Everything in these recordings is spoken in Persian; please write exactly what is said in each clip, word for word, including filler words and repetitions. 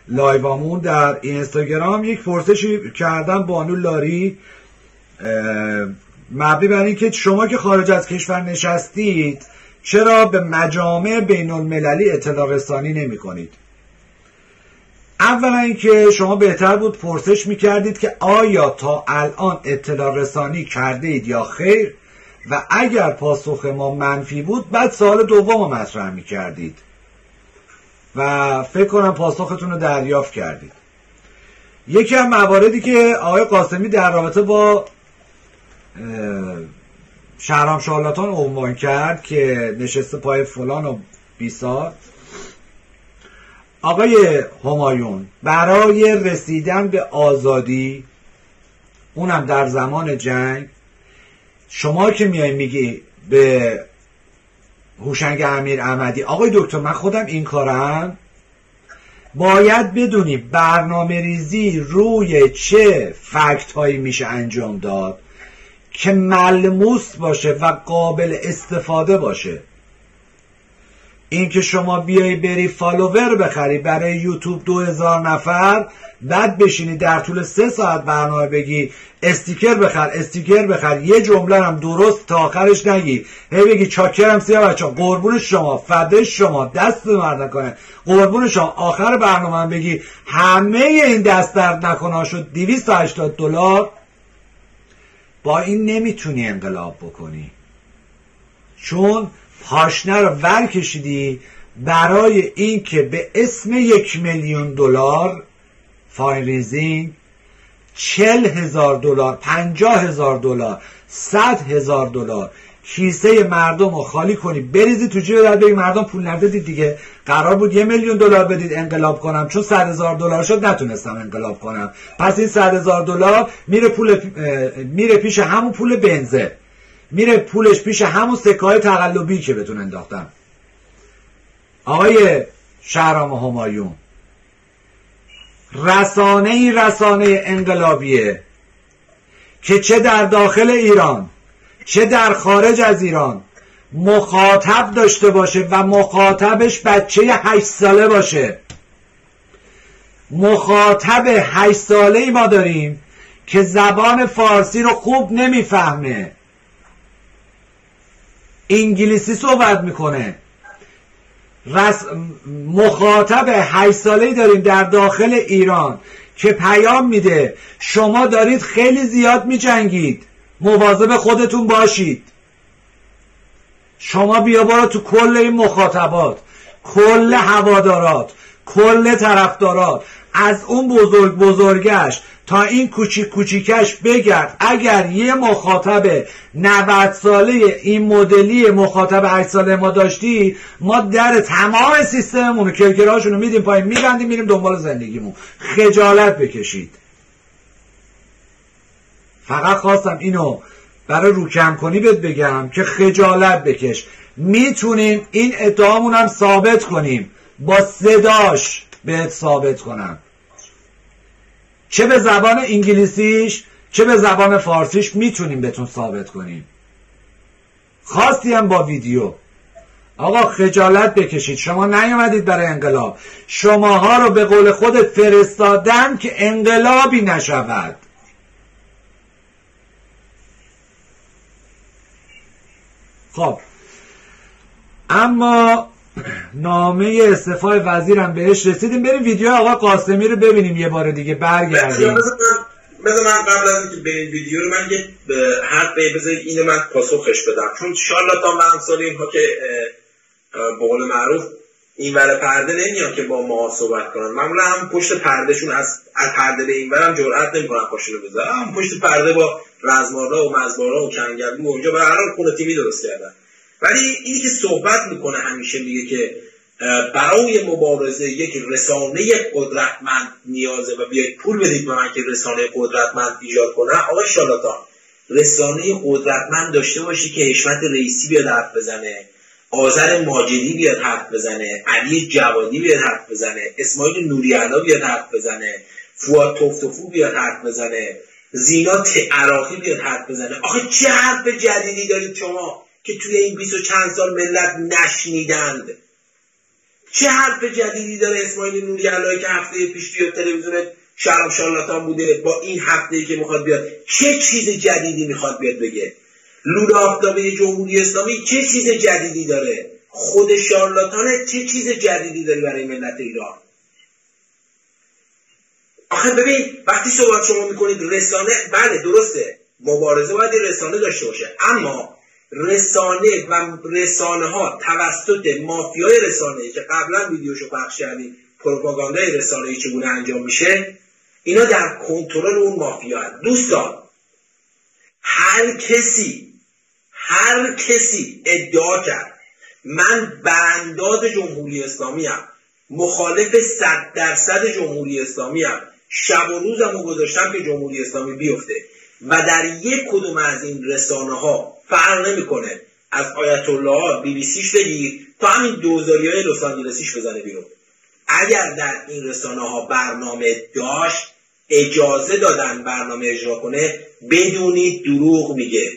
لایوامون در اینستاگرام یک پرسشی کردم بانو لاری مبنی بر این که شما که خارج از کشور نشستید چرا به مجامع بین المللی اطلاع رسانی نمی کنید؟ اولا اینکه شما بهتر بود پرسش میکردید که آیا تا الان اطلاع رسانی کرده اید یا خیر، و اگر پاسخ ما منفی بود بعد سوال دوم رو مطرح میکردید و فکر کنم پاسختون رو دریافت کردید. یکی از مواردی که آقای قاسمی در رابطه با شهرام شارلاتان عنوان کرد که نشسته پای فلان و بیسار، آقای همایون برای رسیدن به آزادی اونم در زمان جنگ، شما که میای میگی به هوشنگ امیر احمدی آقای دکتر من خودم این کارم، باید بدونی برنامه ریزی روی چه فکت هایی میشه انجام داد که ملموس باشه و قابل استفاده باشه. این که شما بیایی بری فالوور بخری برای یوتیوب دو هزار نفر، بعد بشینی در طول سه ساعت برنامه بگی استیکر بخر استیکر بخر، یه جمله هم درست تا آخرش نگی، هی بگی چاکرم سیاه بچه قربون شما فدش شما دست مرد نکنه قربون شما، آخر برنامه هم بگی همه این دست درد نکنه شد دویست و هشتاد دلار، با این نمیتونی انقلاب بکنی، چون پاشنه رو ور کشیدی برای این که به اسم یک میلیون دلار فایریزینگ چل هزار دلار پنجاه هزار دلار صد هزار دلار کیسه مردم رو خالی کنی بریزی تو جیب در بگی مردم پول ندادید دیگه، قرار بود یه میلیون دلار بدید انقلاب کنم، چون صد هزار دلار شد نتونستم انقلاب کنم، پس این صد هزار دلار میره پول میره پیش همون پول بنزه، میره پولش پیش همون سکه های تقلبی که بهتون انداختم. آقای شهرام همایون رسانه ای رسانه انقلابیه که چه در داخل ایران چه در خارج از ایران مخاطب داشته باشه و مخاطبش بچه هشت ساله باشه. مخاطب هشت ساله ای ما داریم که زبان فارسی رو خوب نمیفهمه، انگلیسی صحبت میکنه. رس... مخاطب هشت ساله‌ای داریم در داخل ایران که پیام میده شما دارید خیلی زیاد میجنگید، مواظب خودتون باشید. شما بیا برو تو کل این مخاطبات، کل هوادارات، کل طرفدارات، از اون بزرگ بزرگش تا این کوچیک کوچیکش بگرد. اگر یه مخاطب نود ساله این مدلی مخاطب هشت ساله ما داشتی، ما در تمام سیستممون کرکرهاشون رو میدیم پایین، میبندیم میریم دنبال زندگیمون. خجالت بکشید. فقط خواستم اینو برای روکم کنی بهت بگم که خجالت بکش. میتونیم این ادعامون هم ثابت کنیم، با صداش بهت ثابت کنم، چه به زبان انگلیسیش چه به زبان فارسیش میتونیم بهتون ثابت کنیم. خواستی هم با ویدیو. آقا خجالت بکشید. شما نیومدید برای انقلاب، شماها رو به قول خودت فرستادن که انقلابی نشود. خب اما نامه استعفای وزیرم بهش رسیدیم. بریم ویدیو آقا قاسمی رو ببینیم یه بار دیگه برگردیم. بذار من قبل از اینکه بریم ویدیو رو من یه حرف بذار اینو من پاسخش بدم، چون شارلاتان و امثال اینها که به قول معروف این ور پرده نمیان که با ما صحبت کنن، معمولا هم پشت پردهشون از از پرده به این ورم جرئت نمیکنن پاشونو بذارن، هم پشت پرده با رزمارا و مزبارا و کنگلو و اونجا به هر حال خونه تیمی درست کردن. ولی اینی که صحبت میکنه همیشه میگه که برای مبارزه یک رسانه قدرتمند نیازه و بیاید پول بدید به من که رسانه قدرتمند ایجاد کنه. آقای شارلاتان، رسانه قدرتمند داشته باشی که حشمت رئیسی بیاد حرف بزنه، آذر ماجدی بیاد حرف بزنه، علی جوادی بیاد حرف بزنه، اسماعیل نوری‌علا بیاد حرف بزنه، فواد تفتفو بیاد حرف بزنه، زینا عراقی بیاد حرف بزنه. آخه چه حرف جدیدی دارید شما که توی این بیست و چند سال ملت نشنیدند؟ چه حرف جدیدی داره اسماعیل نوری علایی که هفته پیش توی تلویزیون شرم شارلاتان بوده با این هفته‌ای که میخواد بیاد چه چیز جدیدی میخواد بیاد بگه؟ لوله آفتابه جمهوری اسلامی چه چیز جدیدی داره؟ خود شارلاتانه چه چیز جدیدی داری برای ملت ایران؟ آخه ببین وقتی صحبت شما میکنید رسانه، بله درسته مبارزه باید رسانه داشته باشه، اما رسانه و رسانه ها توسط مافیای رسانه‌ای که قبلا ویدیوشو پخش کردیم پروپاگاندای رسانه‌ای چگونه انجام میشه، اینا در کنترل اون مافیا هست. دوستان هر کسی هر کسی ادعا کرد من برانداز جمهوری اسلامی ام، مخالف صد درصد جمهوری اسلامی ام، شب و روزم رو گذاشتم که جمهوری اسلامی بیفته و در یک کدوم از این رسانه ها فرق نمیکنه از آیت الله بی بی سیش بگیر تا همین دوزاری های لس آنجلسیش بزنه بیرون، اگر در این رسانه ها برنامه داشت اجازه دادن برنامه اجرا کنه، بدونید دروغ میگه.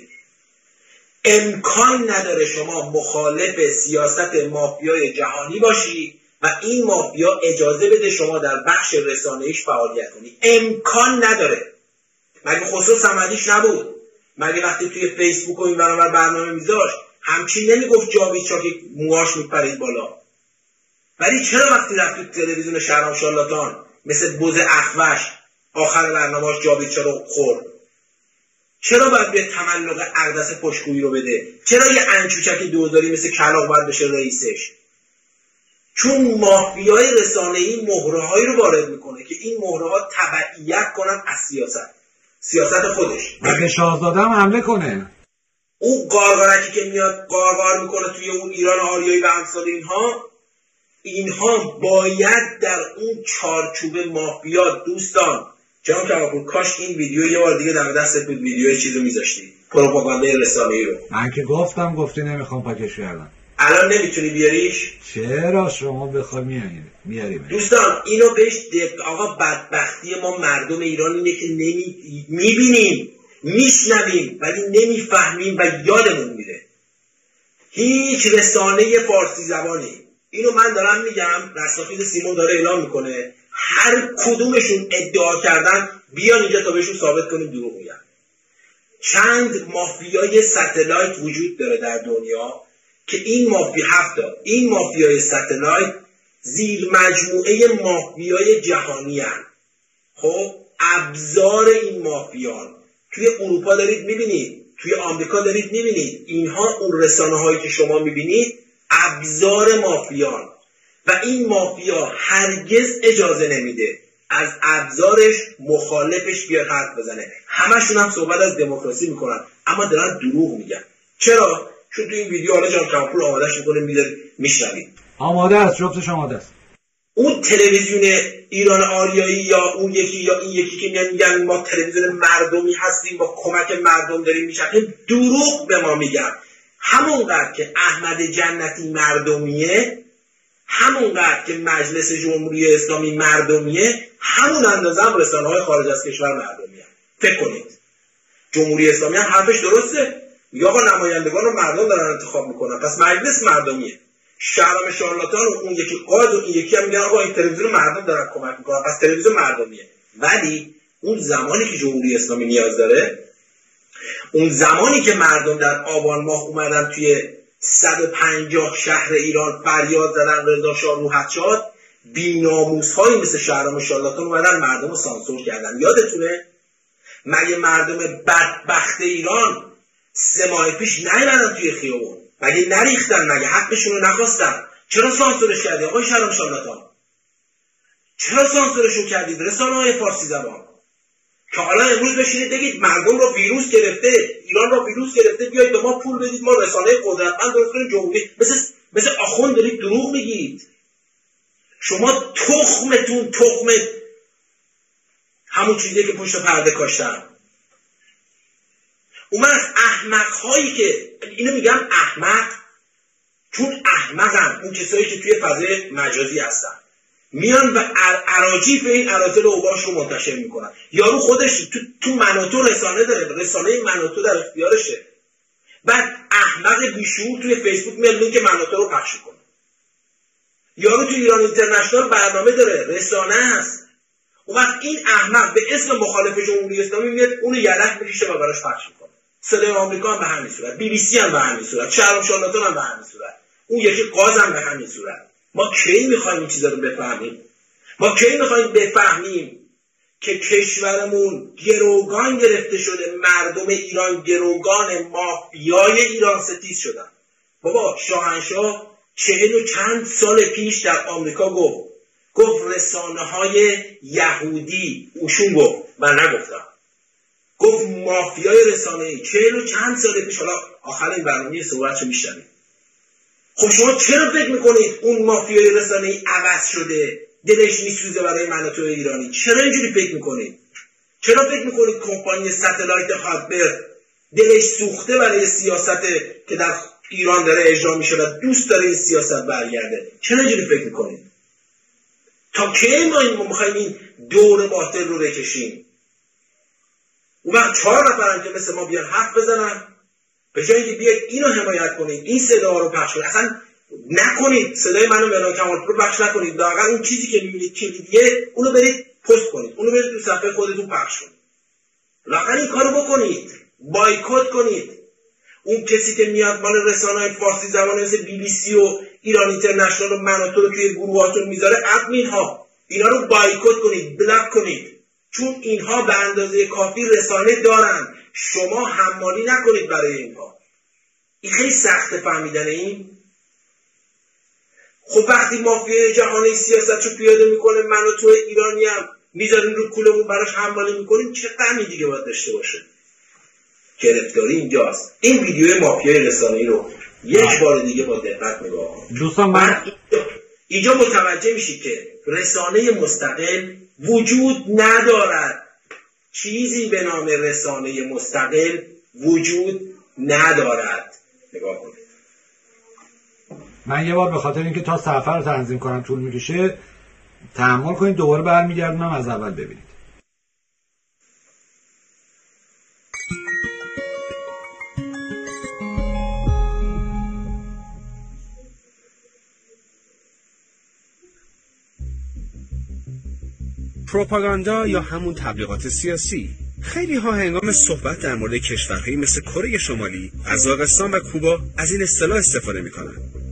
امکان نداره شما مخالف سیاست مافیای جهانی باشی و این مافیا اجازه بده شما در بخش رسانه‌ایش فعالیت کنی. امکان نداره. مگه خسرو صمدیش نبود؟ مگه وقتی توی فیسبوک و این برنامه برنامه میذاشت همچین نمیگفت جاوید چاکی موهاش میپرید بالا؟ ولی چرا وقتی رفت تو تلویزیون شهرام شارلاتان مثل بز اخوش آخر برنامه‌اش جاوید چرا خورد؟ چرا باید به تملق اقدس پشتگویی رو بده؟ چرا یه انچوچک دوزاری مثل کلاغ باید بشه رئیسش؟ چون مافیای رسانه‌ای مهره‌هایی رو وارد میکنه که این مهره‌ها تبعیت کنن از سیاست سیاست خودش. مگه شاهزاده هم حمله کنه؟ اون قارقارکی که میاد قارقار میکنه توی اون ایران آریایی و امثال اینها اینها باید در اون چارچوب مافیا. دوستان جناب کماپور کاش این ویدیو یه بار دیگه در دستت بود، ویدیو چیزو میذاشتی پروپاگاندای رسانه‌ای رو. من که گفتم گفتی نمیخوام پاکش کردم. الان نمیتونی بیاریش؟ چرا شما بخوای میارید میاریم. دوستان اینو بهش دق... آقا بدبختی ما مردم ایران اینه که نمی... میبینیم میشنویم ولی نمیفهمیم و یادمون میره. هیچ رسانه فارسی زبانی، اینو من دارم میگم، رسافید سیمون داره اعلام میکنه، هر کدومشون ادعا کردن بیان اینجا تا بهشون ثابت کنیم دروغ میگن. چند مافیای ستلایت وجود داره در دنیا که این مافیا هفتا این مافیای ستلایت زیر مجموعه مافیای جهانی هستند. خب ابزار این مافیان توی اروپا دارید میبینید، توی آمریکا دارید میبینید، اینها اون رسانه هایی که شما میبینید ابزار مافیان و این مافیا هرگز اجازه نمیده از ابزارش مخالفش بیاد حرف بزنه. همشون هم صحبت از دموکراسی میکنن اما دارن دروغ میگن. چرا؟ چون تو این ویدیو حالا جان کمپور آمادهش میکنه میذاره میشنوید. آماده است، جفتش آماده است. اون تلویزیون ایران آریایی یا اون یکی یا این یکی که میان میگن ما تلویزیون مردمی هستیم با کمک مردم داریم میشیم، دروغ به ما میگن. همونقدر که احمد جنتی مردمیه، همونقدر که مجلس جمهوری اسلامی مردمیه، همون اندازه هم رسانه‌های خارج از کشور مردمیه. فکر کنید جمهوری اسلامی هم حرفش درسته، یا آقا نمایندگان رو مردم دارن انتخاب میکنن پس مجلس مردمیه. شهرام شارلاتان و اون یکی قاد و این یکی هم میگن آقا این تلویزیون مردم دارن کمک میکنن پس تلویزیون مردمیه. ولی اون زمانی که جمهوری اسلامی نیاز داره، اون زمانی که مردم در آبان ماه اومدن توی صد و پنجاه شهر ایران فریاد زدن رضا شاه روحت شاد، بی‌ناموس‌هایی مثل شهرام شارلاتان اومدن مردم رو سانسور کردن. یادتونه؟ مگه مردم بدبخت ایران سه ماه پیش نیومدن توی خیابون؟ مگه نریختن؟ مگه حقشون رو نخواستن؟ چرا سانسورش کردی آقای شهرام شارلاتان؟ چرا سانسورشون کردید رسانه‌های فارسی زبان؟ که حالا امروز بشینید بگید مردم رو ویروس گرفته، ایران رو ویروس گرفته، بیایید به ما پول بدید ما رسانه قدرتمند درست کنیم جمهوری. مثل مثل آخوند دارید دروغ میگید. شما تخمتون تخم همون چیزی که پشت پرده کاشتن. اون از احمق‌هایی که اینو میگم احمق چون احمقن اون کسایی که توی فضای مجازی هستن، میان و اراجیف این اراذل اوباش رو منتشر میکنن. یارو خودش تو, تو منوتو رسانه داره، رسانه منوتو در اختیارشه. بعد احمق بیشعور توی فیسبوک میاد لینک منوتو رو پخش کنه. یارو تو ایران اینترنشنال برنامه داره، رسانه است. اون وقت این احمق به اسم مخالف جمهوری اسلامی میاد اونو یلک میکشه و براش پخش میکنه. صدای آمریکا هم به همین صورت، بی بی سی هم به همین صورت، شهرام شارلاتان هم به همین صورت، اون یکی قاز هم به همین صورت. ما کی میخوایم این چیزا رو بفهمیم؟ ما کی میخوایم بفهمیم که کشورمون گروگان گرفته شده، مردم ایران گروگان مافیای ایران ستیز شدن؟ بابا شاهنشاه چهل و چند سال پیش در آمریکا گفت گفت رسانه های یهودی، اوشون گفت، من نگفتم، گفت مافیای رسانه‌ای. چهل و چند سال پیش. حالا آخر این برنامه صحبتشو میشنویم. خب شما چرا فکر میکنید اون مافیای رسانه‌ای عوض شده، دلش میسوزه برای مناطق ایرانی؟ چرا اینجوری فکر میکنید؟ چرا فکر میکنید کمپانی ستلایت هاربر دلش سوخته برای سیاست که در ایران داره اجرا میشه و دوست داره این سیاست برگرده؟ چرا اینجوری فکر میکنید؟ تا کی ما این میخوایم این دور باطل رو بکشیم؟ اون وقت چهار نفرن که مثل ما بیان حرف بزنن، به جای اینکه بیاید اینو حمایت کنید، این صدا رو پخش کنید، اصلا نکنید صدای منو مهران کمال پور پخش نکنید، لااقل اون چیزی که میبینید کلیدیه اونو برید پست کنید، اونو برید تو صفحه خودتون پخش کنید، لااقل این کارو بکنید، بایکوت کنید. اون کسی که میاد مال رسانه‌های فارسی زبان مثل بی بی سی و ایران اینترنشنال و مناطق رو توی گروهاتون میذاره، ادمین ها اینا رو بایکوت کنید، بلاک کنید، چون اینها به اندازه کافی رسانه دارن. شما حمالی نکنید برای اینها. این خیلی سخته فهمیدن این. خب وقتی مافیای جهانی سیاست رو پیاده میکنه، من و تو ایرانی هم میذاریم رو کولمون براش حمالی میکنیم، چه غمی دیگه باید داشته باشه؟ گرفتاری اینجاست. این ویدیوی مافیای رسانه‌ای رو یک بار دیگه با دقت نگاه کنید. دوستان من اینجا متوجه میشید که رسانه مستقل وجود ندارد. چیزی به نام رسانه مستقل وجود ندارد. نگاه کنید. من یه بار به خاطر اینکه تا سفر رو تنظیم کنم طول میکشه تحمل کنید، دوباره برمیگردونم از اول ببینید. پروپاگاندا یا همون تبلیغات سیاسی. خیلی ها هنگام صحبت در مورد کشورهایی مثل کره شمالی، قزاقستان و کوبا از این اصطلاح استفاده میکنن.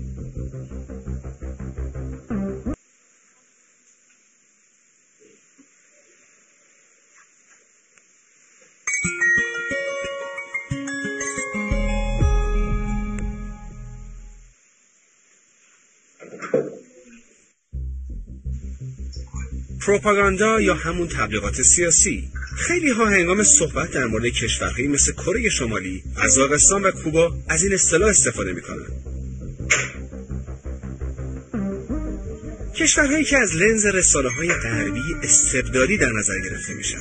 پروپاگاندا یا همون تبلیغات سیاسی. خیلی ها هنگام صحبت در مورد کشورهایی مثل کره شمالی، قزاقستان و کوبا از این اصطلاح استفاده میکنن. کشورهایی که از لنز رسانه‌های غربی استبدادی در نظر گرفته میشن.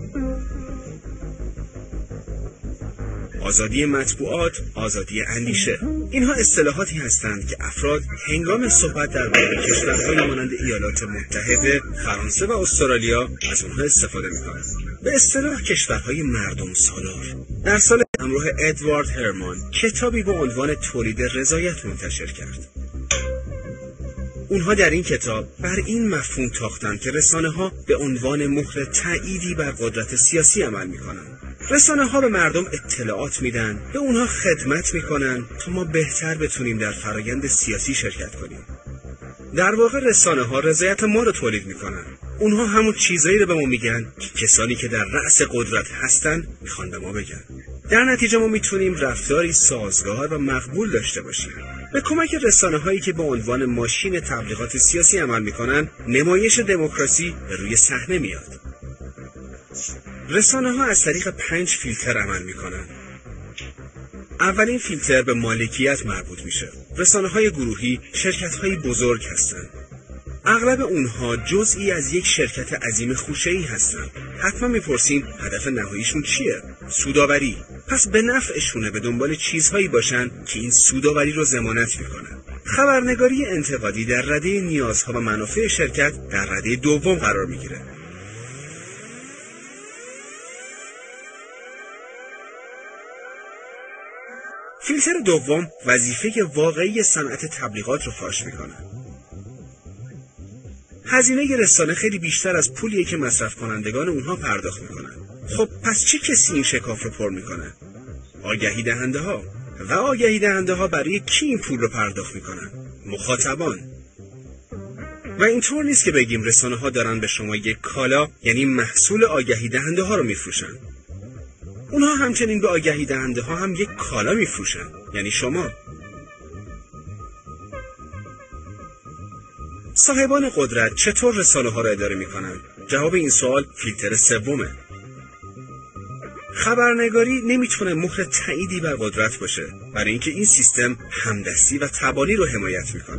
آزادی مطبوعات، آزادی اندیشه، اینها اصطلاحاتی هستند که افراد هنگام صحبت در مورد کشورهایی مانند ایالات متحده، فرانسه و استرالیا از اونها استفاده میکنند. به اصطلاح کشورهای مردم سالار. در سال همراه ادوارد هرمان کتابی با عنوان تولید رضایت منتشر کرد. اونها در این کتاب بر این مفهوم تاختند که رسانه‌ها به عنوان مهر تأییدی بر قدرت سیاسی عمل میکنند. رسانه‌ها به مردم اطلاعات میدن، به اونها خدمت میکنن تا ما بهتر بتونیم در فرایند سیاسی شرکت کنیم. در واقع رسانه‌ها رضایت ما رو تولید میکنن. اونها همون چیزایی رو به ما میگن که کسانی که در رأس قدرت هستن میخوان به ما بگن. در نتیجه ما میتونیم رفتاری سازگار و مقبول داشته باشیم. به کمک رسانه‌هایی که به عنوان ماشین تبلیغات سیاسی عمل میکنن، نمایش دموکراسی به روی صحنه میاد. رسانه‌ها از طریق پنج فیلتر عمل میکنن. اولین فیلتر به مالکیت مربوط میشه. رسانه‌های گروهی شرکت‌های بزرگ هستند. اغلب اونها جزئی از یک شرکت عظیم خوشه‌ای هستند. حتما میپرسین هدف نهاییشون چیه؟ سودآوری. پس به نفعشونه به دنبال چیزهایی باشن که این سودآوری رو ضمانت میکنن. خبرنگاری انتقادی در رده نیازها و منافع شرکت در رده دوم قرار میگیره. فیلتر دوم وظیفه واقعی صنعت تبلیغات رو فاش میکنه. هزینه رسانه خیلی بیشتر از پولیه که مصرف کنندگان اونها پرداخت میکنن. خب پس چه کسی این شکاف رو پر میکنه؟ آگهی دهنده ها. و آگهی دهنده ها برای کی این پول رو پرداخت میکنن؟ مخاطبان. و اینطور نیست که بگیم رسانه ها دارن به شما یک کالا یعنی محصول آگهی دهنده ها رو میفروشن. اونها همچنین به آگهی دهنده ها هم یک کالا میفروشن، یعنی شما. صاحبان قدرت چطور رسانه ها را اداره میکنن؟ جواب این سوال فیلتر سومه. خبرنگاری نمیتونه مهر تاییدی بر قدرت باشه، برای اینکه این سیستم همدستی و تبانی رو حمایت میکنه.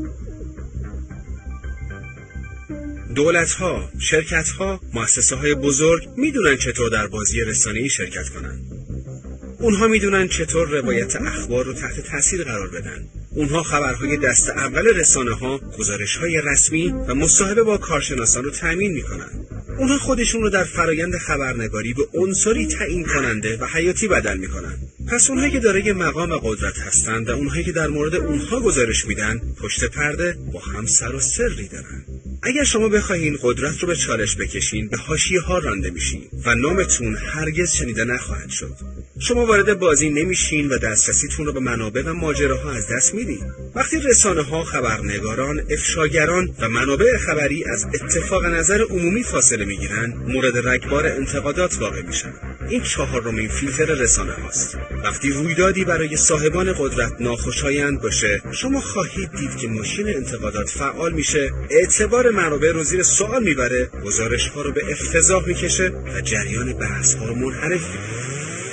دولت‌ها، شرکت‌ها، مؤسسه‌های بزرگ میدونن چطور در بازی رسانه‌ای شرکت کنن. اونها میدونن چطور روایت اخبار رو تحت تاثیر قرار بدن. اونها خبرهای دست اول رسانه‌ها، گزارش‌های رسمی و مصاحبه با کارشناسان رو تأمین میکنن. اونها خودشون رو در فرایند خبرنگاری به عنصری تعیین کننده و حیاتی بدل میکنن. پس اونهایی که دارای مقام و قدرت هستند و اونهایی که در مورد اونها گزارش میدن پشت پرده با هم سر و سری دارن. اگر شما بخواین قدرت رو به چالش بکشین، به حاشیه ها رانده میشین و نامتون هرگز شنیده نخواهد شد. شما وارد بازی نمیشین و دسترسیتون رو به منابع و ماجراها از دست میدین. وقتی رسانه ها، خبرنگاران، افشاگران و منابع خبری از اتفاق نظر عمومی فاصله میگیرن، مورد رگبار انتقادات واقع میشن. این چهارمین فیلتر رسانه هاست. وقتی رویدادی برای صاحبان قدرت ناخوشایند باشه، شما خواهید دید که ماشین انتقادات فعال میشه، اعتبار منابع رو زیر سوال میبره، گزارش ها رو به افتضاح میکشه و جریان بحث ها رو منحرف میکنه.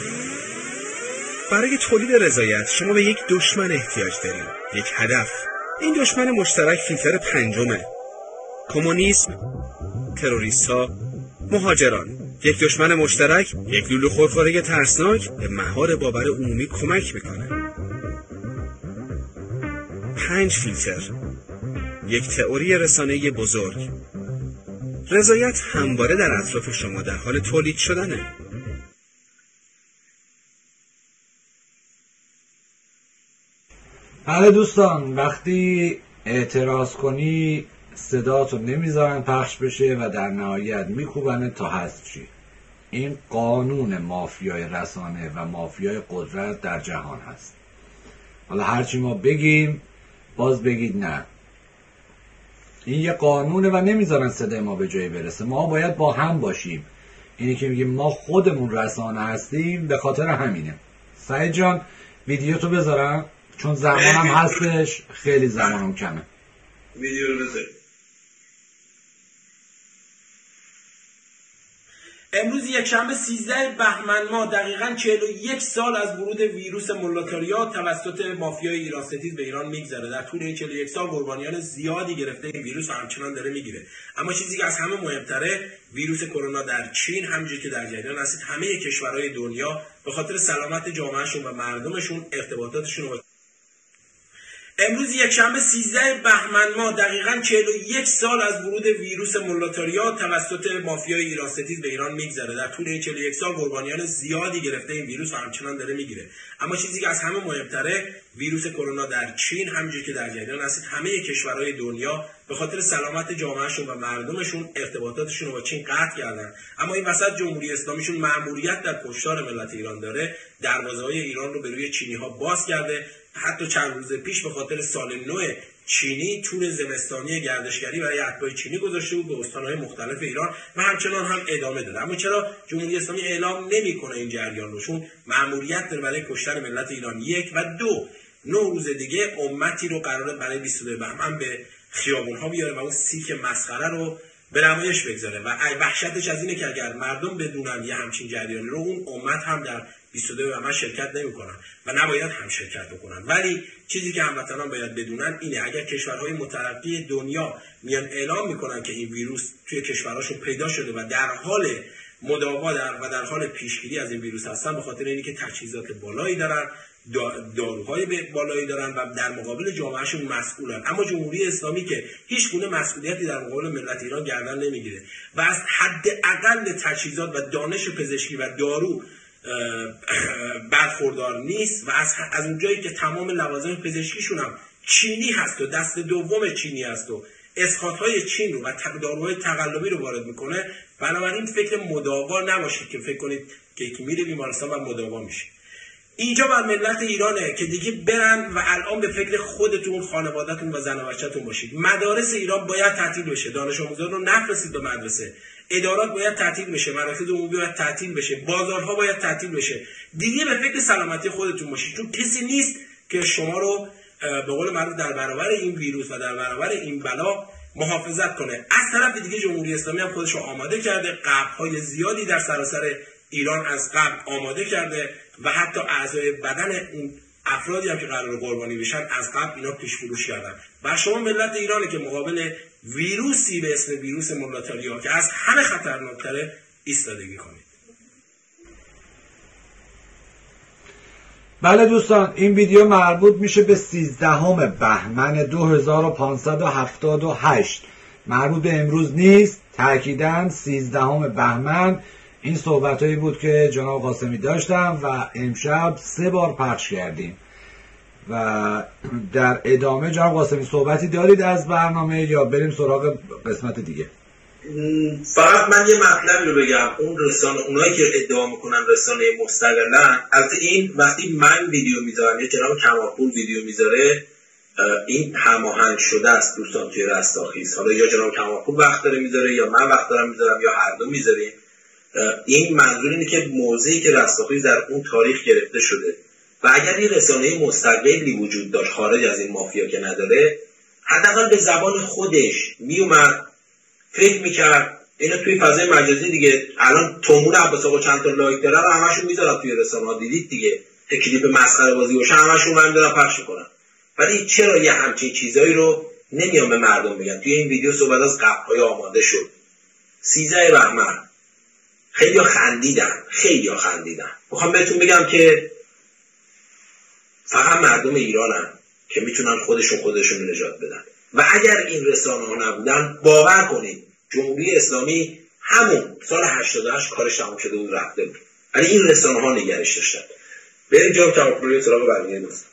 برای تولید رضایت شما به یک دشمن احتیاج دارید، یک هدف. این دشمن مشترک فیلتر پنجمه. کمونیسم، تروریست ها، مهاجران. یک دشمن مشترک، یک لوله خورخوره ترسناک به مهار باور عمومی کمک میکنه. پنج فیلتر. یک تئوری رسانه‌ای بزرگ. رضایت همواره در اطراف شما در حال تولید شدنه. بله دوستان، وقتی اعتراض کنی صداتو نمیذارن پخش بشه و در نهایت میکوبنه تا حذف شی. این قانون مافیای رسانه و مافیای قدرت در جهان هست. حالا هرچی ما بگیم باز بگید نه، این یه قانونه و نمیذارن صدای ما به جایی برسه. ما باید با هم باشیم. اینی که میگیم ما خودمون رسانه هستیم به خاطر همینه. سعید جان ویدیو تو بذارم چون زمانم هستش، خیلی زمانم کمه. ویدیو رو بذاریم. امروز یکشنبه سیزده بهمن ماه دقیقاً چهل و یک سال از ورود ویروس مولاتاریا توسط مافیای ایران ستیز به ایران میگذره. در طول این چهل و یک سال قربانیان زیادی گرفته این ویروس و همچنان داره میگیره. اما چیزی که از همه مهمتره، ویروس کرونا در چین همونجوری که در جریان هستید همه کشورهای دنیا به خاطر سلامت جامعهشون و مردمشون ارتباطاتشون رو امروز یکشنبه سیزده بهمن ماه دقیقاً چهل و یک سال از ورود ویروس مولاتاریا توسط مافیای ایران ستیز به ایران میگذره. در طول این چهل و یک سال قربانیان زیادی گرفته این ویروس و همچنان داره میگیره. اما چیزی که از همه مهمتره، ویروس کرونا در چین همونجوری که در جریان هستید همه کشورهای دنیا به خاطر سلامت جامعهشون و مردمشون ارتباطاتشون رو با چین قطع کردن. اما این وسط جمهوری اسلامیشون مأموریت در کشتار ملت ایران داره، دروازه‌های ایران رو به روی چینی‌ها باز کرده. حتی چند روز پیش به خاطر سال نو چینی تور زمستانی گردشگری برای اتباع چینی گذاشته بود به استان‌های مختلف ایران و همچنان هم ادامه داده. اما چرا جمهوری اسلامی اعلام نمی‌کنه این جریان رو؟ چون مأموریت داره برای کشتن ملت ایران. یک و دو، نه روز دیگه امتی رو قراره برای بیست و دو بهمن به خیابون‌ها بیاره و اون سیک مسخره رو به نمایش بگذاره. و وحشتش از اینه که اگر مردم بدونن یه همچین جریانی رو، اون امت هم در بیست و دو بهمن شرکت نمی‌کنن و نباید هم شرکت بکنن. ولی چیزی که هموطنان باید بدونن اینه، اگر کشورهای مترقی دنیا میان اعلام میکنن که این ویروس توی کشورهاشون پیدا شده و در حال مداوا در و در حال پیشگیری از این ویروس هستن، به خاطر اینکه تجهیزات بالایی دارن، داروهای بالایی دارن و در مقابل جامعهشون مسئولن. اما جمهوری اسلامی که هیچ گونه مسئولیتی در مقابل ملت ایران گردن نمیگیره و از حداقل تجهیزات و دانش پزشکی و دارو برخوردار نیست و از از اونجایی که تمام لوازم پزشکیشون هم چینی هست و دست دوم چینی هست و اسقاط‌های چین رو و داروهای تقلبی رو وارد میکنه. بنابراین فکر مداوا نباشید که فکر کنید که یکی میره بیمارستان و مداوا میشه. اینجا بر ملت ایرانه که دیگه برن و الان به فکر خودتون، خانواده‌تون و زن و بچه‌تون باشید. مدارس ایران باید تعطیل بشه، دانش آموزان رو نفرستید به مدرسه، ادارات باید تعطیل بشه، مراکز عمومی باید تعطیل بشه، بازارها باید تعطیل بشه. دیگه به فکر سلامتی خودتون باشید، چون کسی نیست که شما رو به قول معروف در برابر این ویروس و در برابر این بلا محافظت کنه. از طرف دیگه جمهوری اسلامی هم خودش رو آماده کرده، قبرهای زیادی در سراسر ایران از قبل آماده کرده و حتی اعضای بدن اون افرادی هم که قرار قربانی بشن از قبل اینا پیش فروش کردن. و شما ملت ایرانه که مقابل ویروسی به اسم ویروس مولاتاریا که از همه خطرناکتره ایستادگی کنید. بله دوستان، این ویدیو مربوط میشه به سیزدهم بهمن دو هزار و پانصد و هفتاد و هشت، مربوط به امروز نیست. تأکیداً سیزدهم بهمن این صحبتایی بود که جناب قاسمی داشتم و امشب سه بار پخش کردیم. و در ادامه جناب قاسمی صحبتی دارید از برنامه یا بریم سراغ قسمت دیگه؟ فقط من یه مطلب رو بگم. اون رسانه، اونایی که ادعا میکنن رسانه مستقلن، البته این وقتی من ویدیو میذارم یا جناب کمالپور ویدیو میذاره این هماهنگ شده است دوستان توی رستاخیز. حالا یا جناب کمالپور وقت داره میذاره یا من وقت دارم میذارم یا هر دو میذاریم. این منظور اینه که موضعی که رستاخیز در اون تاریخ گرفته شده و اگر یه رسانه مستقلی وجود داشت خارج از این مافیا که نداره، حداقل به زبان خودش میومد فکر میکرد. اینا توی فضای مجازی دیگه الان تومون عباس آقا چند تا لایک داره و همشون میذارن توی رسانه‌ها، دیدید دیگه، که کلیپ مسخره بازی باشه همشون هم دارن پخش میکنن. ولی چرا یه همچین چیزایی رو نمیان به مردم بگن؟ توی این ویدیو صحبت از قبرهای آماده شد. سیزده بهمن خیلی ها خندیدن، خیلی ها خندیدن. میخوام بهتون بگم که فقط مردم ایرانن که میتونن خودشون خودشون نجات بدن و اگر این رسانه ها نبودن باور کنید جمهوری اسلامی همون سال هشتاد و هشت کارش تموم شده بود رفته بود، ولی این رسانه ها نگرش داشتن. بریم جناب کمالپور سراغ بقیه دوست.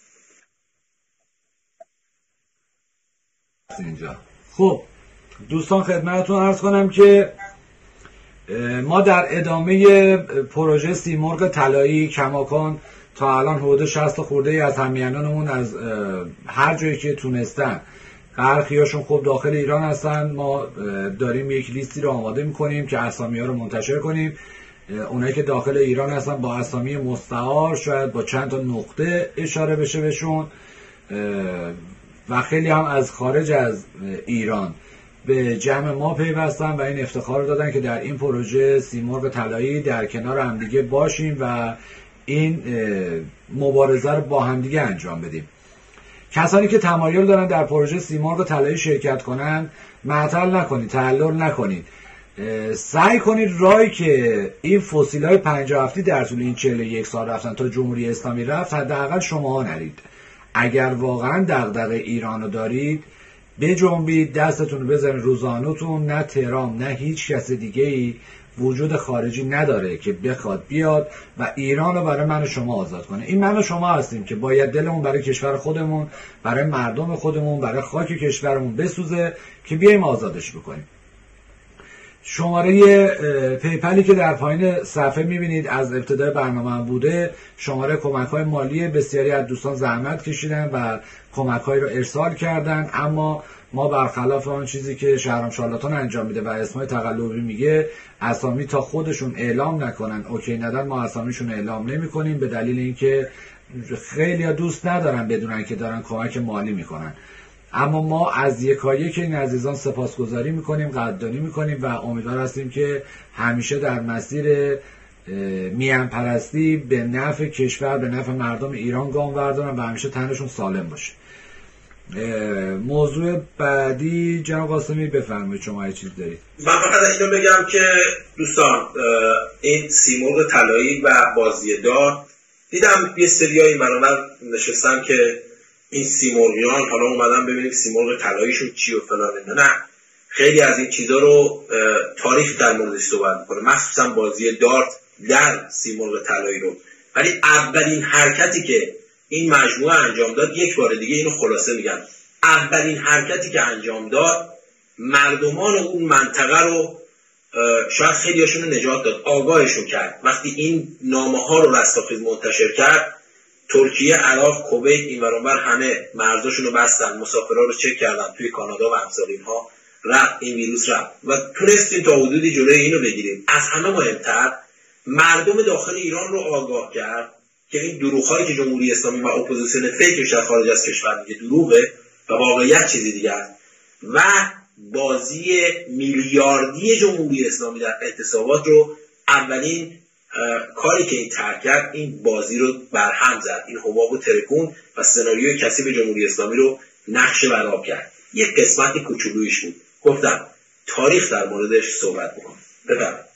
اینجا خب دوستان خدمتتون عرض کنم که ما در ادامه پروژه سیمرغ طلایی کماکان تا الان حدود شصت خورده ای از همیهنانمون از هر جایی که تونستن، برخیاشون خوب داخل ایران هستن، ما داریم یک لیستی رو آماده میکنیم که اسامی ها رو منتشر کنیم. اونایی که داخل ایران هستن با اسامی مستعار، شاید با چند تا نقطه اشاره بشه بهشون، و خیلی هم از خارج از ایران به جمع ما پیوستن و این افتخار رو دادن که در این پروژه سیمرغ طلایی در کنار همدیگه باشیم و این مبارزه رو با همدیگه انجام بدیم. کسانی که تمایل دارن در پروژه سیمرغ طلایی شرکت کنن، معطل نکنید، تعلل نکنید، سعی کنید راهی که این فسیل‌های پنجاه هفتی در طول این چهل و یک سال رفتن تا جمهوری اسلامی رفت، حداقل شماها نرید. اگر واقعا دغدغه ایرانو دارید بجنبید، دستتون رو بزنید روزانوتون. نه تهران نه هیچ کس دیگه ای وجود خارجی نداره که بخواد بیاد و ایران رو برای من و شما آزاد کنه. این من و شما هستیم که باید دلمون برای کشور خودمون، برای مردم خودمون، برای خاک کشورمون بسوزه که بیایم آزادش بکنیم. شماره پیپلی که در پایین صفحه میبینید از ابتدای برنامه هم بوده. شماره کمک های مالی، بسیاری از دوستان زحمت کشیدن و کمک های رو ارسال کردن، اما ما برخلاف آن چیزی که شهرام شارلاتان انجام میده و اسمای تقلبی میگه، اسامی تا خودشون اعلام نکنن اوکی ندن، ما اسامیشون اعلام نمی کنیم، به دلیل اینکه خیلی ها دوست ندارن بدونن که دارن کمک مالی میکنن. اما ما از یکایک این عزیزان سپاسگزاری میکنیم، قدردانی میکنیم و امیدوار هستیم که همیشه در مسیر میهن پرستی به نفع کشور، به نفع مردم ایران گام بردارن و همیشه تنشون سالم باشه. موضوع بعدی جناب قاسمی بفرمایید، شما یه چیز دارید؟ من فقط اینو بگم که دوستان این سیمرغ طلایی و بازی دار، دیدم یه سریای منور نشستن که این سیمرغیان حالا اومدن ببینیم سیمرغ طلاییشون چی و فلان. نه، خیلی از این چیزا رو تاریخ در موردش صحبت میکنه، مخصوصا بازی دارت در سیمرغ طلایی رو. ولی اولین حرکتی که این مجموعه انجام داد، یک بار دیگه اینو خلاصه میگن، اولین حرکتی که انجام داد مردمان اون منطقه رو شاید خیلیاشون رو نجات داد، آگاهشون کرد. وقتی این نامه ها رو رستاخیز منتشر کرد، ترکیه، عراق، کویت، این ور اون ور همه مرزاشون رو بستن، مسافرها رو چک کردن توی کانادا و امثال اینها، رفت این ویروس رفت و تونستیم تا حدودی جلوی اینو بگیریم. از همه مهمتر مردم داخل ایران رو آگاه کرد که این دروغ‌هایی که جمهوری اسلامی و اپوزیسیون فیکش در خارج از کشور میگه دروغه و واقعیت چیزی دیگه است و بازی میلیاردی جمهوری اسلامی در اعتصابات رو اولین کاری که این ترک کرد این بازی رو برهم زد، این حباب رو ترکون و سناریوی کثیف جمهوری اسلامی رو نقشه برآب کرد. یک قسمت کوچولویش بود. گفتم تاریخ در موردش صحبت میکنم. بفرمایید.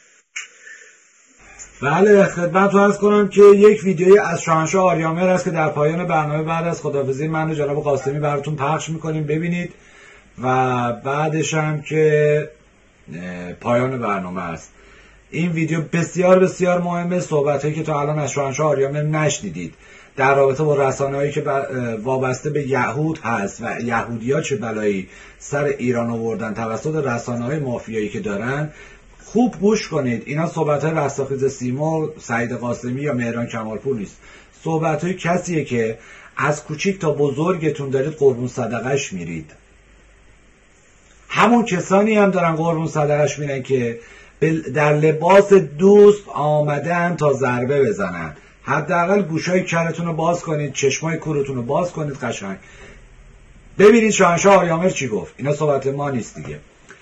بله، خدمتتون عرض کنم که یک ویدیوی از شاهنشاه آریامهر است که در پایان برنامه بعد از خداحافظی من و جناب قاسمی براتون پخش میکنیم، ببینید و بعدش هم که پایان برنامه است. این ویدیو بسیار بسیار مهمه، صحبتایی که تا الان از شاهنشاه آریامهر نشنیدید در رابطه با رسانه‌هایی که وابسته به یهود هست و یهودی‌ها چه بلایی سر ایران آوردن توسط رسانه‌های مافیایی که دارن، خوب گوش کنید. اینا صحبت‌های رستاخیز سیمرغ، سعید قاسمی یا مهران کمالپور نیست، صحبت‌های کسیه که از کوچیک تا بزرگتون دارید قربون صدقش میرید. همون کسانی هم دارن قربون صدقش میرن که در لباس دوست آمدن تا ضربه بزنن. حداقل گوشای کرتون رو باز کنید، چشمای کورتون رو باز کنید قشنگ. ببینید شاهنشاه آریامهر چی گفت. اینا صحبت ما نیست دیگه.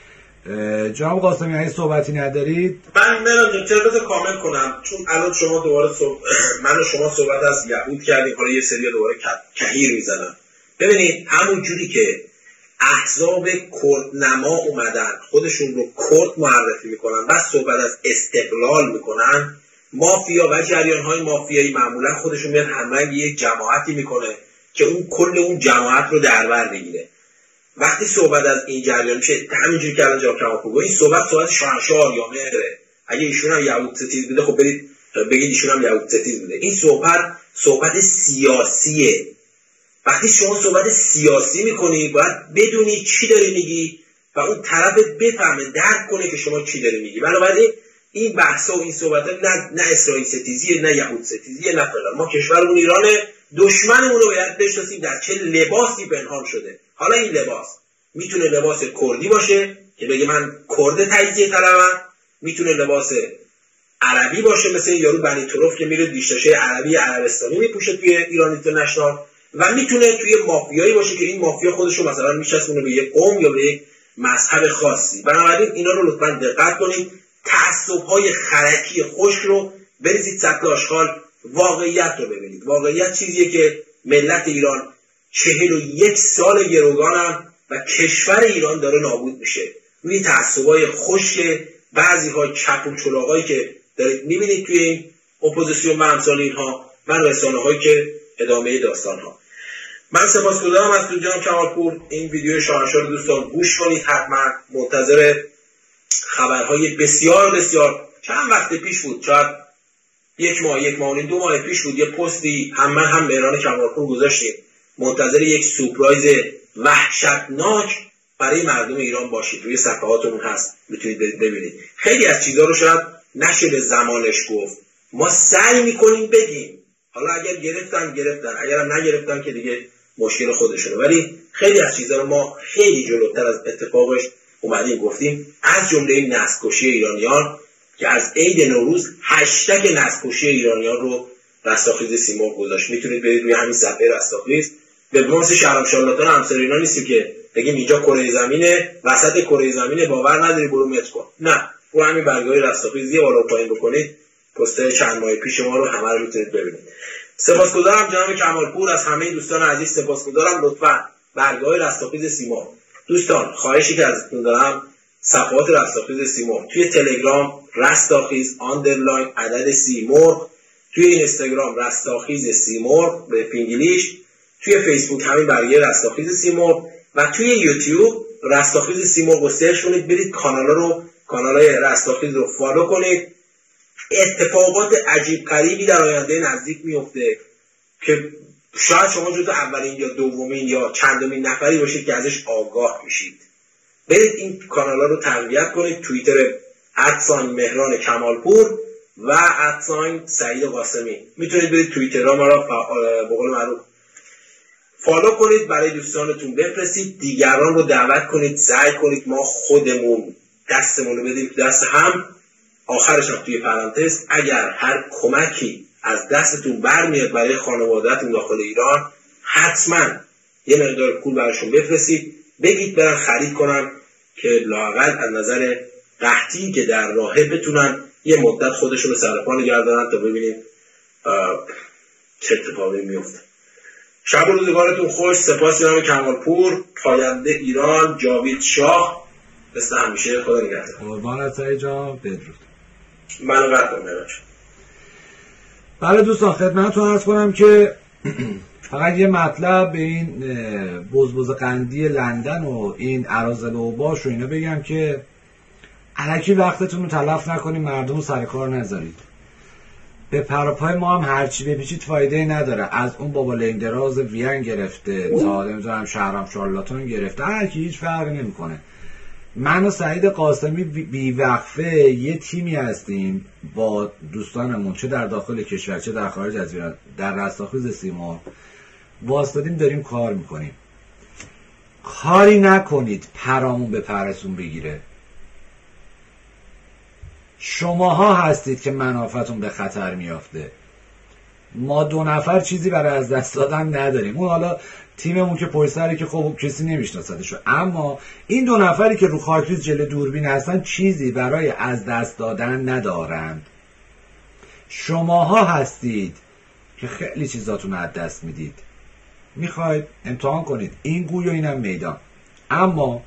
جناب قاسمی اگه صحبتی ندارید من من چرا کامل کنم، چون الان شما دوباره صحب... من و شما صحبت از یهود کردیم، حالا یه سری دوباره کهیر میزنن. ببینید همون جوری که احزاب کردنما اومدن خودشون رو کرد معرفی میکنن و صحبت از استقلال میکنن، مافیا و جریان‌های مافیایی معمولا خودشون میاد همراه یک جماعتی میکنه که اون کل اون جماعت رو در بر بگیره. وقتی صحبت از این جریان میشه همینجوری که الان جناب کمالپور این صحبت صحبت شاهنشاه آریامهره. اگه ایشون هم یهود ستیز بوده خب برید بگید ایشون هم یهود ستیز بوده. این صحبت صحبت سیاسیه. وقتی شما صحبت سیاسی میکنی باید بدونی چی داری میگی و اون طرف بفهمه، درک کنه که شما چی داری میگی. بنابراین این بحثا و این صحبت‌ها نه نه اسرائیل ستیزیه، نه یهود ستیزیه، نه فلان. ما کشورمون ایرانه، دشمنمون رو باید بشناسیم در چه لباسی پنهان شده. حالا این لباس میتونه لباس کردی باشه که بگه من کرد تجزیه طلبم، میتونه لباس عربی باشه مثل یارو بنی طرف که میره دیشتاشه عربی عربستانی میپوشه توی ایران اینترنشنال، و میتونه توی مافیایی باشه که این مافیا خودشو مثلا میچسبونه به یک قوم یا به یک مذهب خاصی. بنابراین اینا رو لطفاً دقت کنید. تعصب‌های خرکی خشک رو بریزید سطل آشغال، واقعیت رو ببینید. واقعیت چیزیه که ملت ایران چهل و یک سال گروگانن و کشور ایران داره نابود میشه. روی تعصب‌های خشک بعضی‌ها چپ و چلاقایی که دارید میبینید توی این اپوزیسیون و امثال اینها و رسانه‌هایی که ادامه داستان‌ها. من سپاسگزارم از تو جناب کمالپور. این ویدیو شاهنشاه رو دوستان گوش کنید، حتما منتظر خبرهای بسیار بسیار چند وقت پیش بود، شاید یک ماه یک ماه و دو ماه پیش بود، یه پستی هم من هم مهران کمالپور گذاشتیم. منتظر یک سورپرایز وحشتناک برای مردم ایران باشید. روی صفحاتمون هست، میتونید ببینید. خیلی از چیزا رو شاید نشه به زمانش گفت، ما سعی میکنیم بگیم. حالا اگر گرفتن گرفتن، اگرم نگرفتن که دیگه مشکل خودشونه، ولی خیلی از چیزا رو ما خیلی جلوتر از اتفاقش اومدیم گفتیم. از جمله این نسل‌کشی ایرانیان که از عید نوروز هشتگ نسل‌کشی ایرانیان رو رستاخیز سیمرغ گذاشت. میتونید برید روی همین صفحه رستاخیز. به مثل شهرام شارلاتان همسر اینا نیستیم که بگیم اینجا کره زمینه، وسط کره زمینه باور نداری برو متر کن. نه، رو همین برگه‌های رستاخیز یه بالا پایین بکنید، پست چند ماه پیش ما رو همه رو میتونید ببینید. سپاسگزارم جناب کمالپور، از همه دوستان عزیز سپاسگزارم. لطفاً برگه‌های رستاخیز سیمرغ دوستان، خواهشی که ازتون دارم، صفحات رستاخیز سیمرغ توی تلگرام رستاخیز آندرلاین عدد سیمرغ، توی اینستاگرام رستاخیز سیمرغ به انگلیش، توی فیسبوک همین برگه رستاخیز سیمرغ و توی یوتیوب رستاخیز سیمرغ رو سرچ کنید. برید کانالا رو کانالای رستاخیز رو فالو کنید. اتفاقات عجیب غریبی در آینده نزدیک میفته که شاید شما جزو اولین یا دومین یا چندمین نفری باشید که ازش آگاه میشید. برید این کانال ها رو تقویت کنید. توییتر ادسان مهران کمالپور و ادسان سعید قاسمی. میتونید برید توییتر ها ما را به قول معروف فالو کنید، برای دوستانتون بفرستید، دیگران رو دعوت کنید، سعی کنید ما خودمون دستمون رو بدیم دست هم. آخرش هم توی پرانتز اگر هر کمکی از دستتون برمیاد برای خانواده‌تون داخل ایران، حتما یه مقدار پول براشون بفرستید، بگید برن خرید کنن که لااقل از نظر قحطی که در راهه بتونن یه مدت خودشون رو سر پا نگردونن تا ببینیم چه اتفاقی میفته. شب و روزگارتون خوش. سپاس جناب کمالپور. پاینده ایران جاوید شاه. مثل همیشه خدا نگهدار. قربانت سعید جان. بدرود. منو قطع کنم. بله دوستان خدمتتون عرض کنم که فقط یه مطلب به این بزبز قندی لندن و این اراذل و باش و اینا بگم که الکی وقتتون رو تلف نکنید، مردم رو سر کار نذارید. به پروپای ما هم هرچی بپیچید فایده نداره. از اون بابا لنگدراز وین گرفته تا نمیدونم شهرام شارلاتان گرفته، هر کی هیچ فرقی نمیکنه. من و سعید قاسمی بیوقفه یه تیمی هستیم با دوستانمون، چه در داخل کشور چه در خارج از ایران، در رستاخیز سیمرغ واسطادیم داریم کار میکنیم. کاری نکنید پرامون به پرتون بگیره. شماها هستید که منافعتون به خطر میافته. ما دو نفر چیزی برای از دست دادن نداریم. اون حالا تیممون که پشت سره که خب کسی نمیشناسدشو، اما این دو نفری که رو خاکریز جلوی دوربین هستن چیزی برای از دست دادن ندارند. شماها هستید که خیلی چیزاتون از دست میدید. میخواید امتحان کنید این گوی و اینم میدان. اما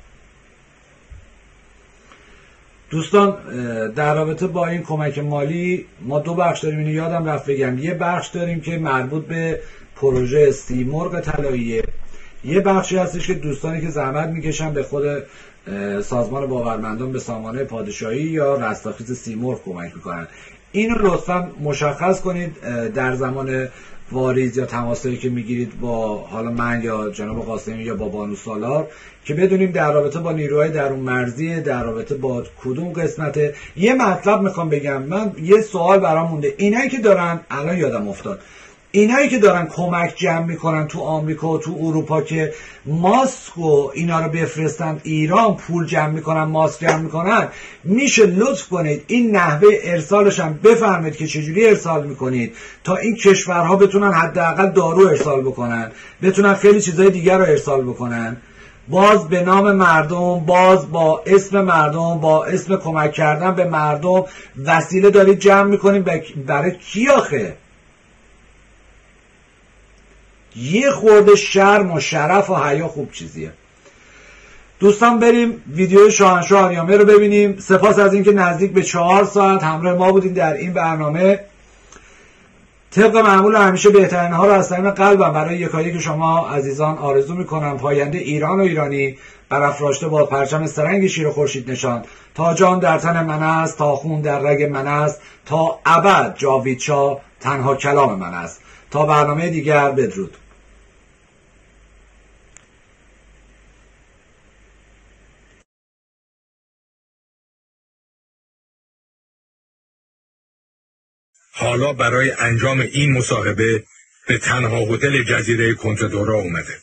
دوستان در رابطه با این کمک مالی ما دو بخش داریم، اینو یادم رفت بگم. یه بخش داریم که مربوط به پروژه سیمرغ طلاییه، یه بخشی هستش که دوستانی که زحمت میکشن به خود سازمان باورمندان به سامانه پادشاهی یا رستاخیز سیمرغ کمک میکنن. اینو لطفا مشخص کنید در زمان واریز یا تماسایی که میگیرید با حالا من یا جناب قاسمی یا با بانو سالار، که بدونیم در رابطه با نیروهای درون مرزی، در رابطه با کدوم قسمته. یه مطلب میخوام بگم، من یه سوال برام مونده. اینایی که دارن، الان یادم افتاد، اینایی که دارن کمک جمع میکنن تو آمریکا و تو اروپا که ماسک و اینا رو بفرستن ایران، پول جمع میکنن، ماسک جمع میکنن، میشه لطف کنید این نحوه ارسالش هم بفرمایید که چجوری ارسال میکنید تا این کشورها بتونن حداقل دارو ارسال بکنن، بتونن خیلی چیزای دیگر رو ارسال بکنن. باز به نام مردم، باز با اسم مردم، با اسم کمک کردن به مردم وسیله دارید جمع میکنید. برای کی آخه؟ یه خورده شرم و شرف و حیا خوب چیزیه. دوستان بریم ویدیو شاهنشاه آریامه رو ببینیم. سپاس از اینکه نزدیک به چهار ساعت همراه ما بودین در این برنامه. طبق معمول همیشه بهترین ها رو از صمیم قلبم برای یکایی که شما عزیزان آرزو میکنم. پاینده ایران و ایرانی برافراشته با پرچم سرنگ شیر و خورشید نشان، تا جان در تن من است، تا خون در رگ من است، تا ابد جاوید شاه تنها کلام من است. تا برنامه دیگر، بدرود. حالا برای انجام این مصاحبه به تنها هتل جزیره کنتادورا اومده.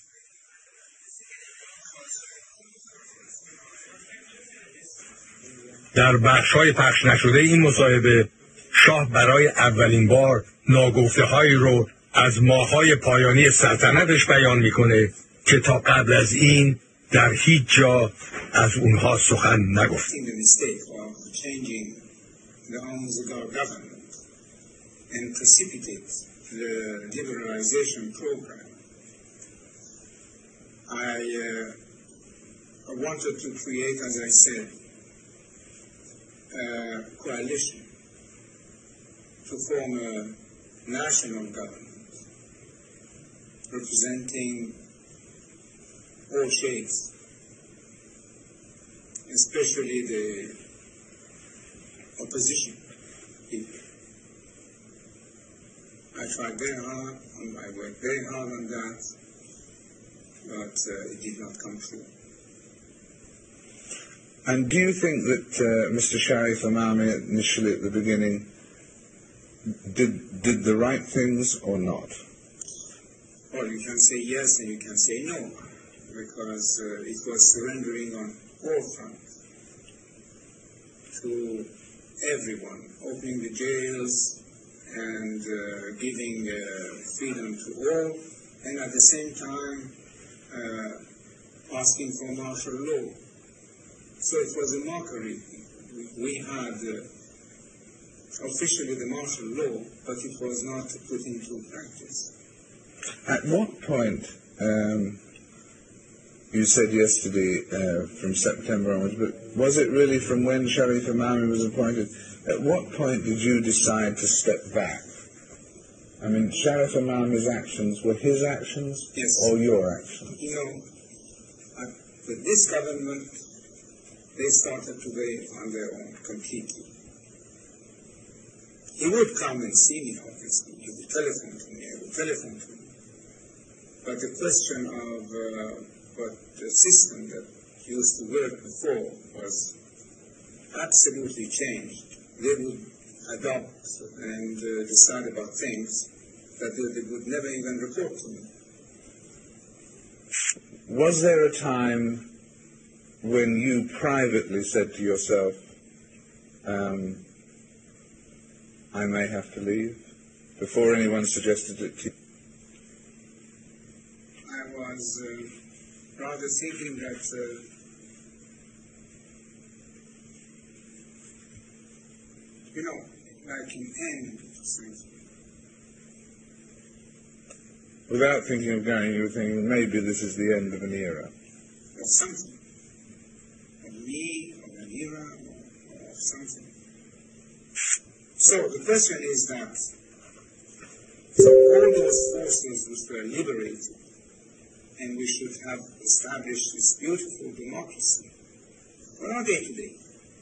در بخش‌های پخش نشده این مصاحبه شاه برای اولین بار ناگفته‌هایی رو از ماه‌های پایانی سلطنتش بیان میکنه که تا قبل از این در هیچ جا از اونها سخن نگفت. And precipitate the liberalization program. I uh, wanted to create, as I said, a coalition to form a national government representing all shades, especially the opposition people. I tried very hard, and I worked very hard on that, but uh, it did not come through. And do you think that uh, Mister Sharif Emami initially at the beginning did did the right things or not? Well, you can say yes and you can say no, because uh, it was surrendering on all fronts to everyone, opening the jails and uh, giving uh, freedom to all, and at the same time uh, asking for martial law. So it was a mockery. We had uh, officially the martial law, but it was not put into practice. At what point, um, you said yesterday uh, from September onwards, but was it really from when Sharif Emami was appointed? At what point did you decide to step back? I mean, Sharif Emami's actions were his actions, yes, or your actions? You know, uh, with this government, they started to weigh on their own completely. He would come and see me, obviously. He would telephone to me. I would telephone to him. But the question of uh, what the system that used to work before was absolutely changed. They would adopt and uh, decide about things that they, they would never even report to me. Was there a time when you privately said to yourself, um, I may have to leave, before anyone suggested it to you? I was uh, rather thinking that uh, you know, like an end to something. Without thinking of going, you were thinking maybe this is the end of an era. Of something. Of me, of an era, or of something. So the question is that, so all those forces which were liberated, and we should have established this beautiful democracy, what are they today?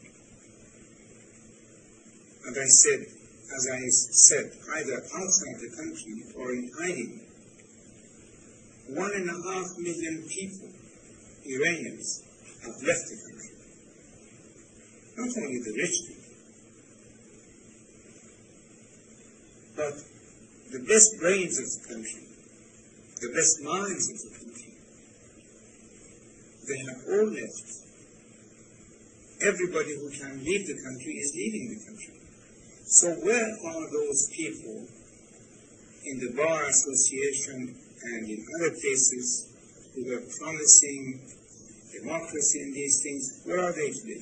And I said, as I said, either outside the country or in hiding. One and a half million people, Iranians, have left the country. Not only the rich people, but the best brains of the country, the best minds of the country, they have all left. Everybody who can leave the country is leaving the country. So where are those people in the Bar Association and in other places who were promising democracy and these things? Where are they today?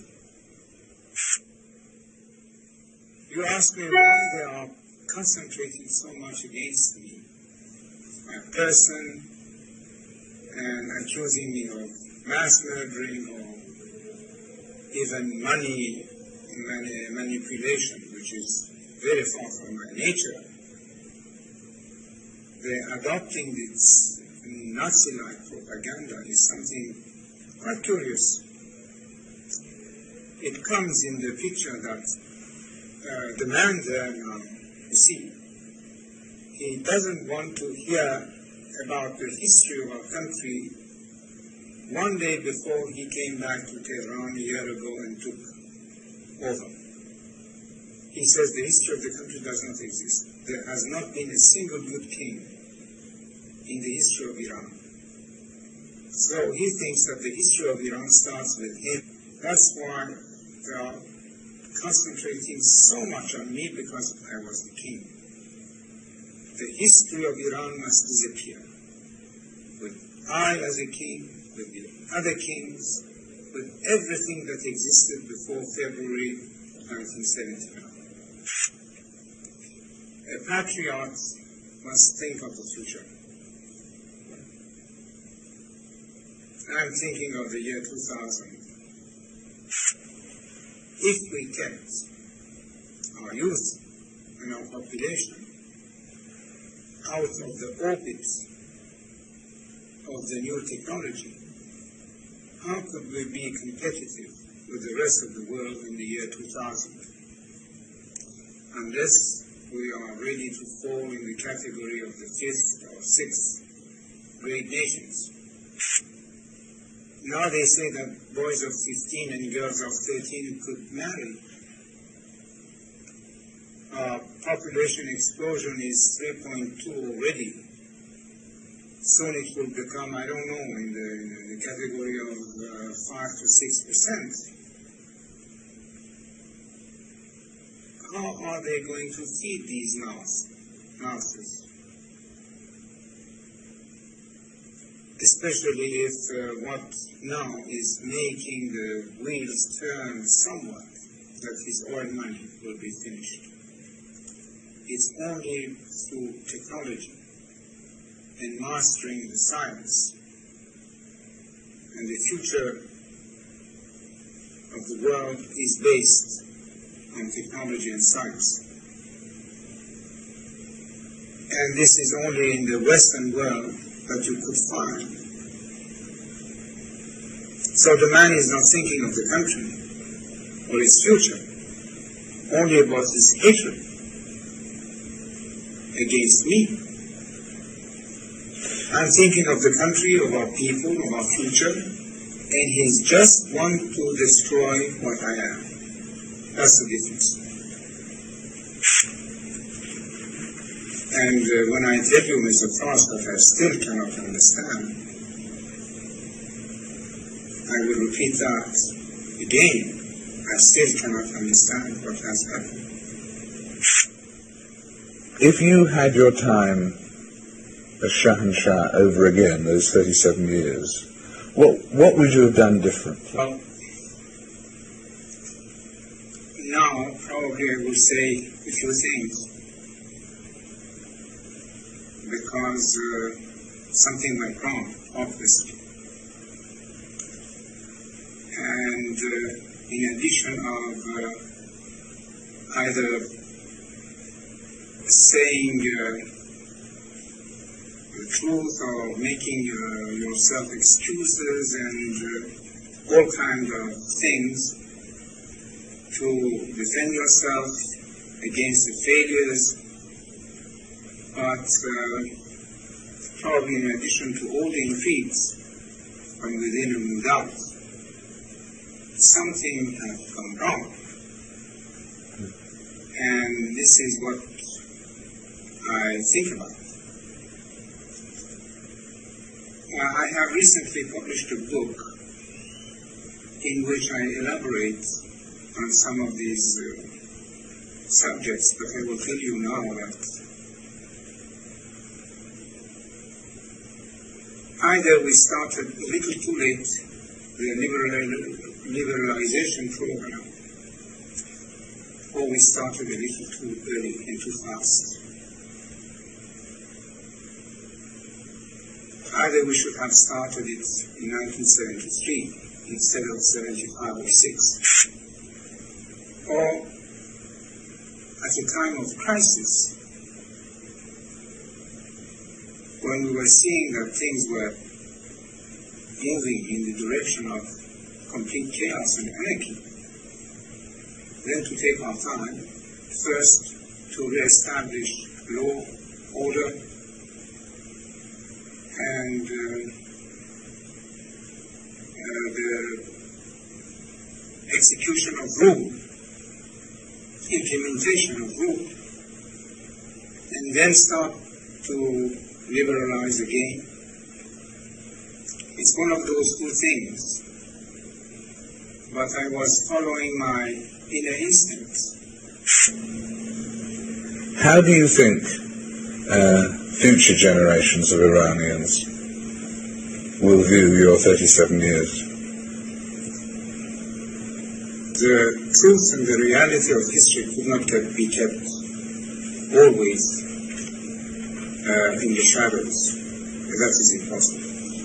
You ask me why they are concentrating so much against me, my person, and accusing me of mass murdering or even money mani- manipulation, which is very far from my nature. The adopting this Nazi-like propaganda is something quite curious. It comes in the picture that uh, the man there now, you see, he doesn't want to hear about the history of our country one day before he came back to Tehran a year ago and took over. He says the history of the country does not exist. There has not been a single good king in the history of Iran. So he thinks that the history of Iran starts with him. That's why they are concentrating so much on me, because I was the king. The history of Iran must disappear. With I as a king, with the other kings, with everything that existed before February nineteen seventy-nine. A patriot must think of the future. I'm thinking of the year two thousand. If we kept our youth and our population out of the orbit of the new technology, how could we be competitive with the rest of the world in the year two thousand? Unless we are ready to fall in the category of the fifth or sixth great nations. Now they say that boys of fifteen and girls of thirteen could marry. Our population explosion is three point two already. Soon it will become, I don't know, in the, in the category of uh, five to six percent. How are they going to feed these mouths? Especially if uh, what now is making the wheels turn somewhat, that his oil money will be finished. It's only through technology and mastering the science, and the future of the world is based on technology and science. And this is only in the Western world that you could find. So the man is not thinking of the country or its future, only about his hatred against me. I'm thinking of the country, of our people, of our future, and he's just want to destroy what I am. That's the difference. And uh, when I tell you, Mister Frost, that I still cannot understand, I will repeat that again. I still cannot understand what has happened. If you had your time as Shahanshah over again, those thirty-seven years, what what would you have done differently? Well, now probably I will say a few things, because uh, something went wrong, obviously. And uh, in addition of uh, either saying uh, the truth or making uh, yourself excuses and uh, all kinds of things to defend yourself against the failures, but uh, probably in addition to holding feet from within and without, something has gone wrong. And this is what I think about. Uh, I have recently published a book in which I elaborate on some of these uh, subjects, but I will tell you now that either we started a little too late the liberal, liberalization program, or we started a little too early and too fast. Either we should have started it in nineteen seventy-three instead of seventy-five or six, or at a time of crisis, when we were seeing that things were moving in the direction of complete chaos and anarchy, then to take our time, first to re-establish law, order, and uh, uh, the execution of rule, implementation of rule, and then start to liberalize again. It's one of those two things, but I was following my inner instincts. How do you think uh, future generations of Iranians will view your thirty-seven years? The truth and the reality of history could not be kept always uh, in the shadows. That is impossible.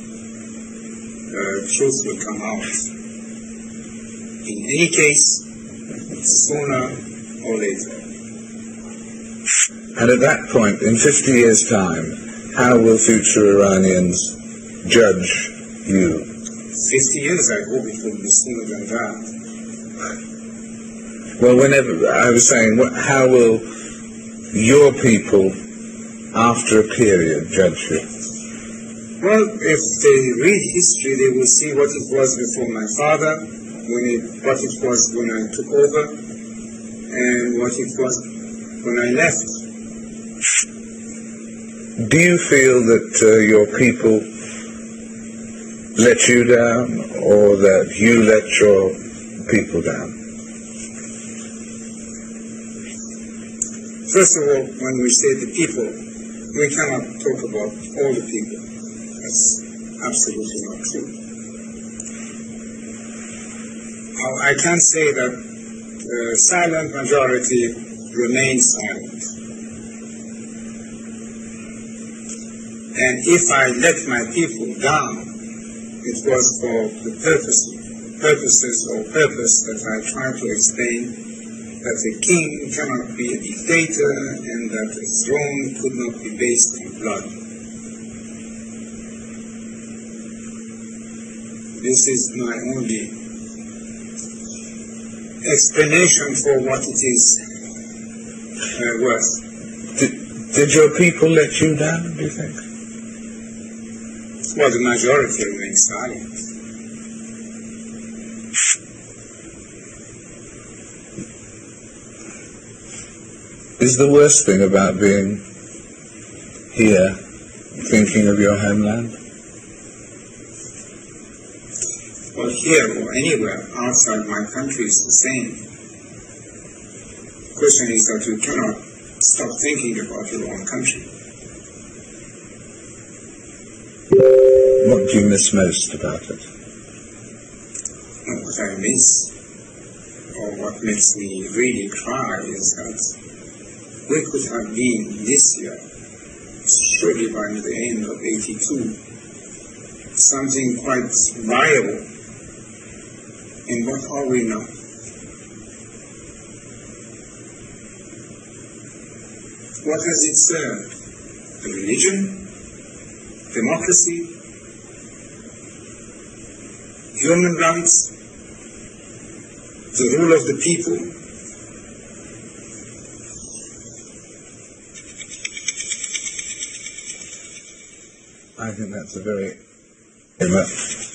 Uh, truth will come out in any case, sooner or later. And at that point, in fifty years' time, how will future Iranians judge you? fifty years, I hope it will be sooner than that. Well, whenever, I was saying, what, how will your people, after a period, judge you? Well, if they read history, they will see what it was before my father, when it, what it was when I took over, and what it was when I left. Do you feel that uh, your people let you down, or that you let your people down? First of all, when we say the people, we cannot talk about all the people. That's absolutely not true. I can say that the silent majority remains silent. And if I let my people down, it was for the purpose, purposes or purpose that I tried to explain, that a king cannot be a dictator and that a throne could not be based on blood. This is my only explanation for what it is uh, worth. Did, did your people let you down, do you think? Well, the majority remains silent. Is the worst thing about being here, thinking of your homeland? Well, here or anywhere outside my country is the same. The question is that you cannot stop thinking about your own country. What do you miss most about it? What I miss, or what makes me really cry, is that we could have been this year, surely by the end of eighty-two, something quite viable. And what are we now? What has it served? A religion? Democracy? Human rights? The rule of the people? I think that's a very...